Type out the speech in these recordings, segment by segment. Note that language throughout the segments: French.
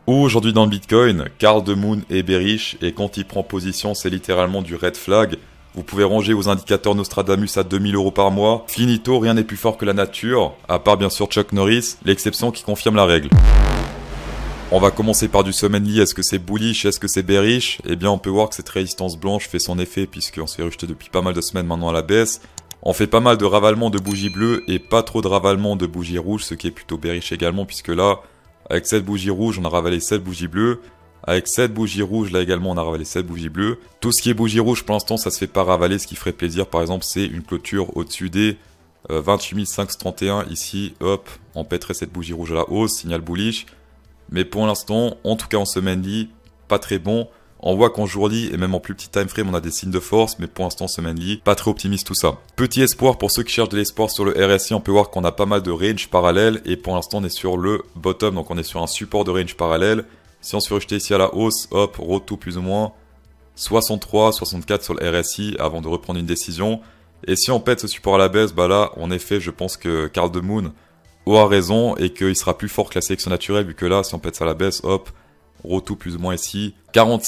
Aujourd'hui dans le Bitcoin, Carl de Moon est bearish et quand il prend position, c'est littéralement du red flag. Vous pouvez ranger vos indicateurs Nostradamus à 2000 € par mois. Finito, rien n'est plus fort que la nature, à part bien sûr Chuck Norris, l'exception qui confirme la règle. On va commencer par du semainly. Est-ce que c'est bullish? Est-ce que c'est bearish? Eh bien, on peut voir que cette résistance blanche fait son effet puisqu'on se fait rejeter depuis pas mal de semaines maintenant à la baisse. On fait pas mal de ravalement de bougies bleues et pas trop de ravalement de bougies rouges, ce qui est plutôt bearish également puisque là, avec cette bougie rouge, on a ravalé 7 bougies bleues. Avec cette bougie rouge, là également, on a ravalé 7 bougies bleues. Tout ce qui est bougie rouge, pour l'instant, ça se fait pas ravaler. Ce qui ferait plaisir, par exemple, c'est une clôture au-dessus des 28 531. Ici, hop, on pèterait cette bougie rouge à la hausse, signal bullish. Mais pour l'instant, en tout cas en semainly, pas très bon. On voit qu'en jourly et même en plus petit time frame, on a des signes de force, mais pour l'instant, semainly, pas très optimiste tout ça. Petit espoir pour ceux qui cherchent de l'espoir sur le RSI, on peut voir qu'on a pas mal de range parallèles et pour l'instant, on est sur le bottom, donc on est sur un support de range parallèle. Si on se fait rejeter ici à la hausse, hop, retour plus ou moins 63, 64 sur le RSI avant de reprendre une décision. Et si on pète ce support à la baisse, bah là, en effet, je pense que Carl de Moon aura raison et qu'il sera plus fort que la sélection naturelle vu que là, si on pète ça à la baisse, hop, retour plus ou moins ici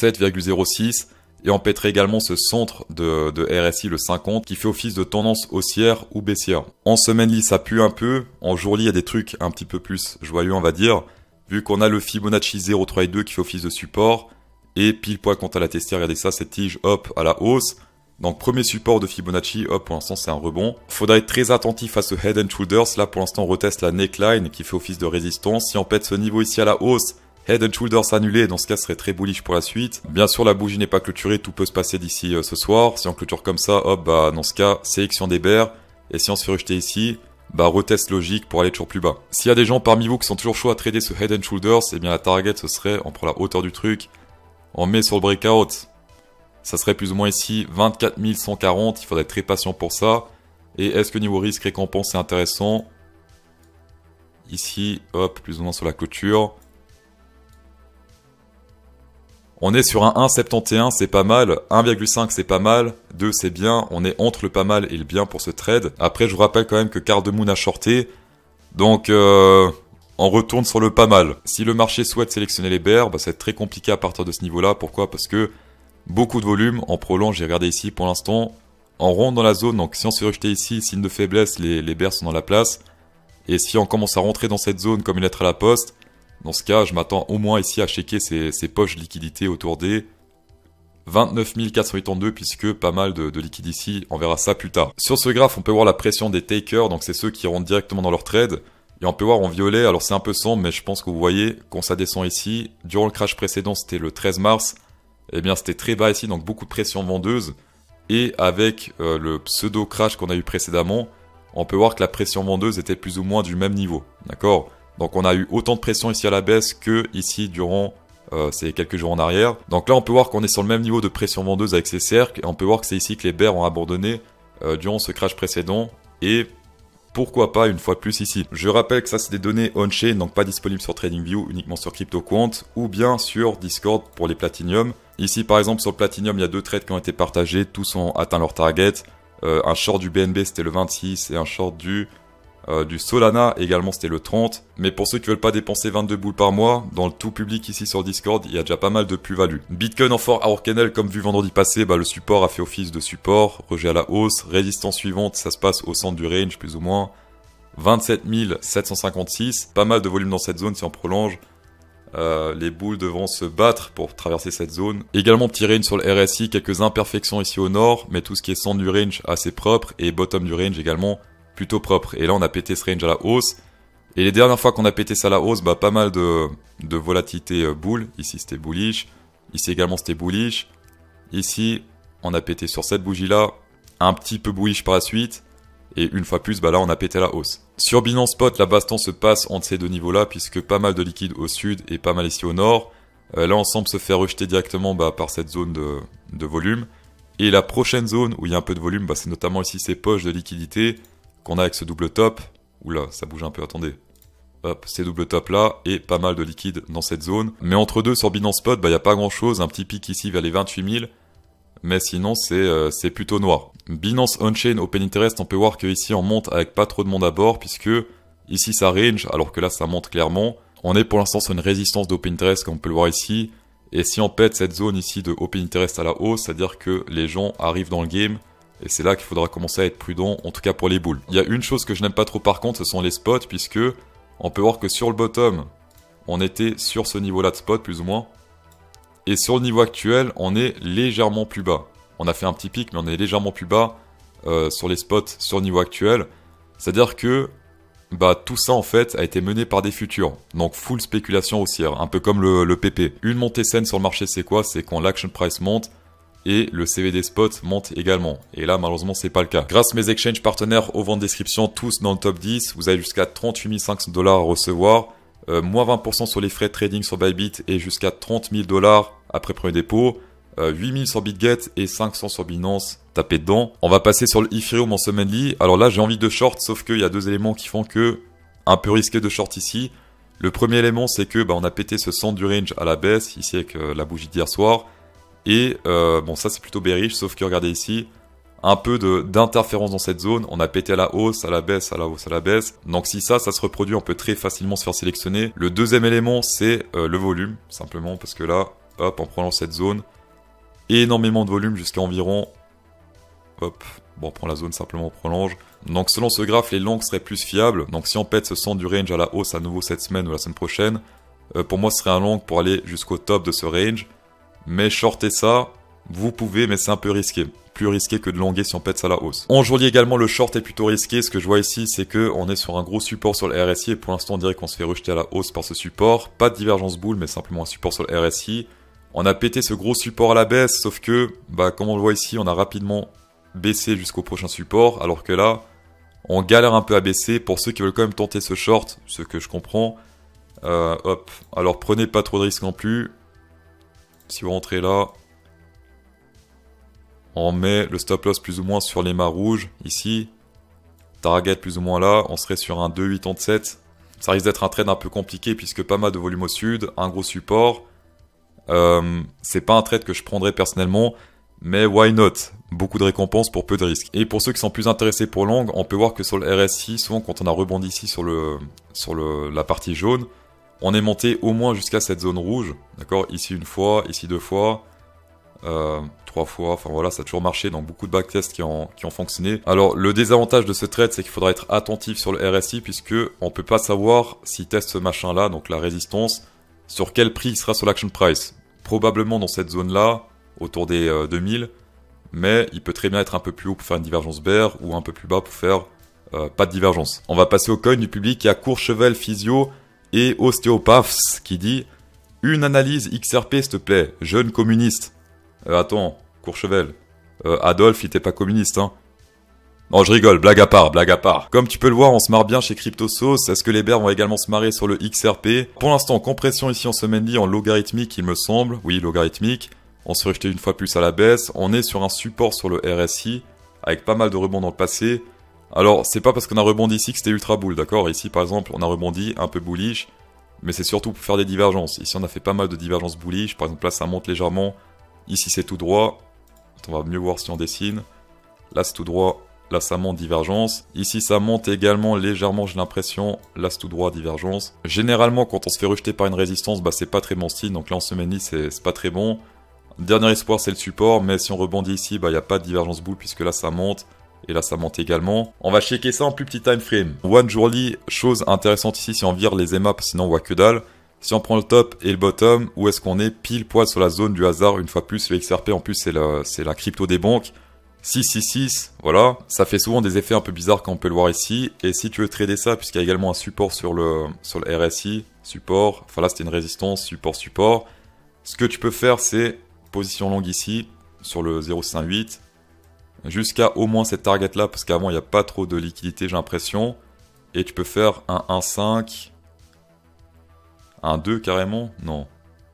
47,06 et on pèterait également ce centre de RSI, le 50, qui fait office de tendance haussière ou baissière. En semainly, ça pue un peu. En jourly, il y a des trucs un petit peu plus joyeux, on va dire. Vu qu'on a le Fibonacci 0,3 qui fait office de support, et pile poil quand à la tester, regardez ça, cette tige, hop, à la hausse. Donc premier support de Fibonacci, hop, pour l'instant c'est un rebond. Faudra être très attentif à ce Head and Shoulders, là pour l'instant on reteste la neckline qui fait office de résistance. Si on pète ce niveau ici à la hausse, Head and Shoulders annulé, dans ce cas ce serait très bullish pour la suite. Bien sûr la bougie n'est pas clôturée, tout peut se passer d'ici ce soir. Si on clôture comme ça, hop, bah dans ce cas, sélection des bears. Et si on se fait rejeter ici, bah retest logique pour aller toujours plus bas. S'il y a des gens parmi vous qui sont toujours chauds à trader ce Head and Shoulders, eh bien la target ce serait, on prend la hauteur du truc, on met sur le breakout, ça serait plus ou moins ici 24 140, il faudrait être très patient pour ça. Et est-ce que niveau risque récompense c'est intéressant? Ici, hop, plus ou moins sur la clôture. On est sur un 1,71, c'est pas mal. 1,5 c'est pas mal. 2 c'est bien. On est entre le pas mal et le bien pour ce trade. Après, je vous rappelle quand même que Carl de Moon a shorté. Donc, on retourne sur le pas mal. Si le marché souhaite sélectionner les bears, bah, ça va être très compliqué à partir de ce niveau-là. Pourquoi? Parce que beaucoup de volume. En prolonge, j'ai regardé ici pour l'instant. On rentre dans la zone. Donc, si on se fait rejeter ici, signe de faiblesse, les bears sont dans la place. Et si on commence à rentrer dans cette zone comme une lettre à la poste, dans ce cas, je m'attends au moins ici à checker ces poches de liquidité autour des 29 482 puisque pas mal de liquide ici, on verra ça plus tard. Sur ce graphe, on peut voir la pression des takers, donc c'est ceux qui rentrent directement dans leur trade. Et on peut voir en violet, alors c'est un peu sombre, mais je pense que vous voyez, quand ça descend ici, durant le crash précédent, c'était le 13 mars, eh bien c'était très bas ici, donc beaucoup de pression vendeuse. Et avec le pseudo crash qu'on a eu précédemment, on peut voir que la pression vendeuse était plus ou moins du même niveau, d'accord? Donc on a eu autant de pression ici à la baisse que ici durant ces quelques jours en arrière. Donc là on peut voir qu'on est sur le même niveau de pression vendeuse avec ces cercles. Et on peut voir que c'est ici que les bears ont abandonné durant ce crash précédent. Et pourquoi pas une fois de plus ici. Je rappelle que ça c'est des données on-chain, donc pas disponibles sur TradingView, uniquement sur CryptoQuant. Ou bien sur Discord pour les Platinum. Ici par exemple sur le Platinum il y a 2 trades qui ont été partagés. Tous ont atteint leur target. Un short du BNB c'était le 26 et un short du Solana également c'était le 30. Mais pour ceux qui veulent pas dépenser 22 boules par mois, dans le tout public ici sur le Discord, il y a déjà pas mal de plus-value. Bitcoin en 4 hour candle comme vu vendredi passé, bah le support a fait office de support, rejet à la hausse, résistance suivante, ça se passe au centre du range plus ou moins. 27 756, pas mal de volume dans cette zone si on prolonge. Les boules devront se battre pour traverser cette zone. Également petit range sur le RSI, quelques imperfections ici au nord, mais tout ce qui est centre du range assez propre et bottom du range également plutôt propre. Et là on a pété ce range à la hausse. Et les dernières fois qu'on a pété ça à la hausse, bah pas mal de volatilité boule. Ici c'était bullish. Ici également c'était bullish. Ici on a pété sur cette bougie là. Un petit peu bullish par la suite. Et une fois plus, bah là on a pété la hausse. Sur Binance Spot, la baston se passe entre ces deux niveaux là. Puisque pas mal de liquide au sud et pas mal ici au nord. Là on semble se faire rejeter directement par cette zone de volume. Et la prochaine zone où il y a un peu de volume, bah, c'est notamment ici ces poches de liquidité qu'on a avec ce double top. Oula, ça bouge un peu, attendez. Hop, ces double top là, et pas mal de liquide dans cette zone. Mais entre deux, sur Binance Spot, bah, y a pas grand chose. Un petit pic ici vers les 28 000. Mais sinon, c'est plutôt noir. Binance On-Chain Open Interest, on peut voir que ici on monte avec pas trop de monde à bord, puisque ici ça range, alors que là ça monte clairement. On est pour l'instant sur une résistance d'open interest comme on peut le voir ici. Et si on pète cette zone ici de open interest à la hausse, c'est-à-dire que les gens arrivent dans le game. Et c'est là qu'il faudra commencer à être prudent, en tout cas pour les bulls. Il y a une chose que je n'aime pas trop par contre, ce sont les spots, puisque on peut voir que sur le bottom, on était sur ce niveau-là de spot, plus ou moins. Et sur le niveau actuel, on est légèrement plus bas. On a fait un petit pic, mais on est légèrement plus bas sur les spots sur le niveau actuel. C'est-à-dire que tout ça en fait a été mené par des futurs. Donc full spéculation haussière, un peu comme le PP. Une montée saine sur le marché, c'est quoi? C'est quand l'action price monte et le CVD spot monte également. Et là, malheureusement, c'est pas le cas. Grâce à mes exchange partenaires au vent de description, tous dans le top 10, vous avez jusqu'à 38 500 $ à recevoir. Moins 20% sur les frais de trading sur Bybit et jusqu'à 30 000 $ après premier dépôt. 8 000 sur BitGet et 500 sur Binance. Tapez dedans. On va passer sur le Ethereum en semaine. Alors là, j'ai envie de short, sauf qu'il y a deux éléments qui font que un peu risqué de short ici. Le premier élément, c'est que on a pété ce centre du range à la baisse, ici avec la bougie d'hier soir. Et bon, ça c'est plutôt bearish, sauf que regardez ici, un peu d'interférence dans cette zone. On a pété à la hausse, à la baisse, à la hausse, à la baisse. Donc si ça se reproduit, on peut très facilement se faire sélectionner. Le deuxième élément, c'est le volume, simplement, parce que là, hop, en prenant cette zone, énormément de volume jusqu'à environ, hop, bon, on prend la zone simplement, on prolonge. Donc selon ce graphe, les longues seraient plus fiables. Donc si on pète ce centre du range à la hausse à nouveau cette semaine ou la semaine prochaine, pour moi ce serait un long pour aller jusqu'au top de ce range. Mais shorter ça, vous pouvez, mais c'est un peu risqué. Plus risqué que de longuer si on pète ça à la hausse. En journalier également, le short est plutôt risqué. Ce que je vois ici, c'est que on est sur un gros support sur le RSI et pour l'instant on dirait qu'on se fait rejeter à la hausse par ce support. Pas de divergence boule, mais simplement un support sur le RSI. On a pété ce gros support à la baisse, sauf que, comme on le voit ici, on a rapidement baissé jusqu'au prochain support, alors que là, on galère un peu à baisser. Pour ceux qui veulent quand même tenter ce short, ce que je comprends, hop, alors prenez pas trop de risques non plus. Si vous rentrez là, on met le stop loss plus ou moins sur les mâts rouges, ici. Target plus ou moins là, on serait sur un 2,87. Ça risque d'être un trade un peu compliqué puisque pas mal de volume au sud, un gros support. C'est pas un trade que je prendrais personnellement, mais why not? Beaucoup de récompenses pour peu de risques. Et pour ceux qui sont plus intéressés pour long, on peut voir que sur le RSI, souvent quand on a rebondi ici sur la partie jaune, on est monté au moins jusqu'à cette zone rouge, d'accord? Ici une fois, ici deux fois, trois fois, enfin voilà, ça a toujours marché, donc beaucoup de backtests qui ont fonctionné. Alors le désavantage de ce trade, c'est qu'il faudra être attentif sur le RSI, puisque on peut pas savoir s'il teste ce machin-là, donc la résistance, sur quel prix il sera sur l'action price. Probablement dans cette zone-là, autour des 2000, mais il peut très bien être un peu plus haut pour faire une divergence bear, ou un peu plus bas pour faire pas de divergence. On va passer au coin du public qui a Courchevel Physio et Ostéopaths qui dit « Une analyse XRP s'il te plaît, jeune communiste ». Attends, Courchevel, Adolphe il était pas communiste hein. Non je rigole, blague à part, blague à part. Comme tu peux le voir, on se marre bien chez CryptoSauce. Est-ce que les bears vont également se marrer sur le XRP? Pour l'instant, compression ici en semaine en logarithmique il me semble. Oui, logarithmique. On s'est rejeté une fois plus à la baisse. On est sur un support sur le RSI, avec pas mal de rebonds dans le passé. Alors, c'est pas parce qu'on a rebondi ici que c'était ultra bull, d'accord? Ici, par exemple, on a rebondi un peu bullish, mais c'est surtout pour faire des divergences. Ici, on a fait pas mal de divergences bullish. Par exemple, là, ça monte légèrement. Ici, c'est tout droit. On va mieux voir si on dessine. Là, c'est tout droit. Là, ça monte, divergence. Ici, ça monte également légèrement, j'ai l'impression. Là, c'est tout droit, divergence. Généralement, quand on se fait rejeter par une résistance, c'est pas très bon style. Donc là, en semaine, c'est pas très bon. Dernier espoir, c'est le support. Mais si on rebondit ici, il n'y a pas de divergence boule, puisque là, ça monte. Et là, ça monte également. On va checker ça en plus petit time frame. One Jourly, chose intéressante ici, si on vire les EMA, sinon on voit que dalle. Si on prend le top et le bottom, où est-ce qu'on est pile poil sur la zone du hasard, une fois plus, le XRP, en plus, c'est la crypto des banques. 666, voilà. Ça fait souvent des effets un peu bizarres comme on peut le voir ici. Et si tu veux trader ça, puisqu'il y a également un support sur le RSI, support, enfin là, c'était une résistance, support, support. Ce que tu peux faire, c'est position longue ici, sur le 0,58. Jusqu'à au moins cette target là, parce qu'avant il n'y a pas trop de liquidité, j'ai l'impression. Et tu peux faire un 1,5, un 2 carrément, non.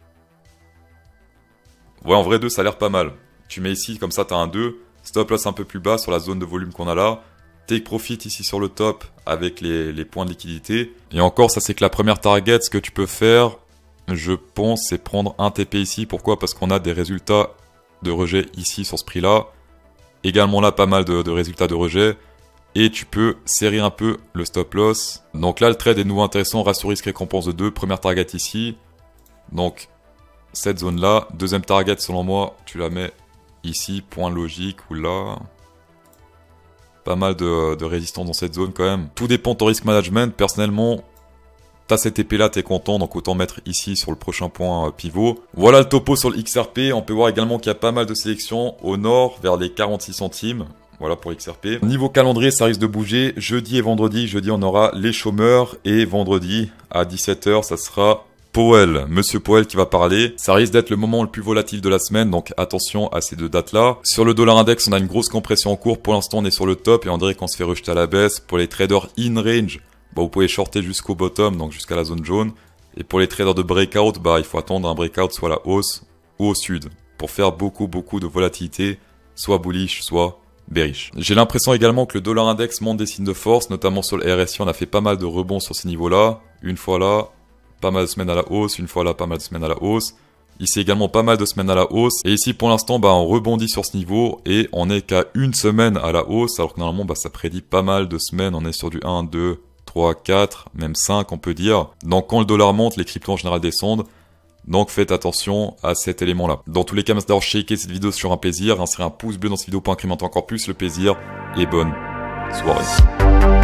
Ouais, en vrai 2 ça a l'air pas mal. Tu mets ici, comme ça tu as un 2, stop loss un peu plus bas sur la zone de volume qu'on a là. Take profit ici sur le top avec les points de liquidité. Et encore, ça c'est que la première target, ce que tu peux faire, je pense, c'est prendre un TP ici. Pourquoi? Parce qu'on a des résultats de rejet ici sur ce prix là. Également là, pas mal de résultats de rejet. et tu peux serrer un peu le stop loss. Donc là, le trade est de nouveau intéressant, ratio risque récompense de 2, première target ici. Donc, cette zone-là, deuxième target selon moi, tu la mets ici, point logique, ou là. Pas mal de résistance dans cette zone quand même. Tout dépend de ton risk management. Personnellement, t'as cette épée là, t'es content, donc autant mettre ici sur le prochain point pivot. Voilà le topo sur le XRP. On peut voir également qu'il y a pas mal de sélections au nord, vers les 46 centimes. Voilà pour l'XRP. Niveau calendrier, ça risque de bouger. Jeudi et vendredi. Jeudi, on aura les chômeurs. Et vendredi, à 17 h, ça sera Powell. Monsieur Powell qui va parler. Ça risque d'être le moment le plus volatile de la semaine. Donc attention à ces deux dates-là. Sur le dollar index, on a une grosse compression en cours. Pour l'instant, on est sur le top et on dirait qu'on se fait rejeter à la baisse. Pour les traders in range, bah, vous pouvez shorter jusqu'au bottom, donc jusqu'à la zone jaune. Et pour les traders de breakout, bah, il faut attendre un breakout soit à la hausse ou au sud. Pour faire beaucoup de volatilité, soit bullish, soit bearish. J'ai l'impression également que le dollar index montre des signes de force, notamment sur le RSI, on a fait pas mal de rebonds sur ces niveaux-là. Une fois là, pas mal de semaines à la hausse, une fois là, pas mal de semaines à la hausse. Ici également pas mal de semaines à la hausse. Et ici pour l'instant, bah, on rebondit sur ce niveau et on est qu'à une semaine à la hausse, alors que normalement, bah, ça prédit pas mal de semaines. On est sur du 1, 2, 3, 4, même 5 on peut dire. Donc quand le dollar monte, les cryptos en général descendent. Donc faites attention à cet élément-là. Dans tous les cas, merci d'avoir shaké cette vidéo, c'est toujours un plaisir. Insérez un pouce bleu dans cette vidéo pour incrémenter encore plus le plaisir. Et bonne soirée.